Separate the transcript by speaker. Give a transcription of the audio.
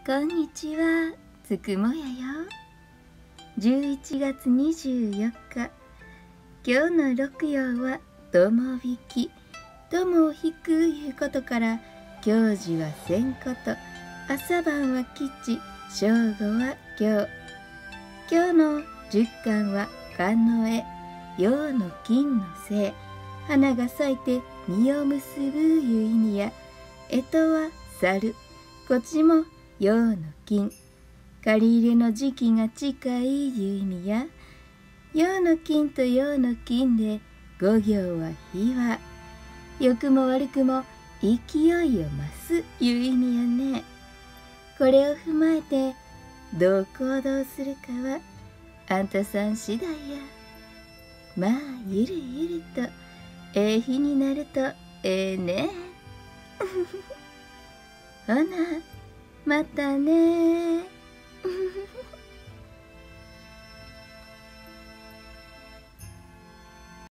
Speaker 1: こんにちは、つくもやよ。11月24日、今日の六曜は友引き。友を引くいうことから、教授はせんこと、朝晩は吉、正午は今日。今日の十巻は寒の絵、陽の金のせい、花が咲いて実を結ぶいう意味や、干支は猿、こっちも陽の金、借り入れの時期が近いいう意味や、陽の金と陽の金で五行は火は、良くも悪くも勢いを増すいう意味やね。これを踏まえてどう行動するかはあんたさん次第や。まあゆるゆるとええ日になるとええね。ほなまたね。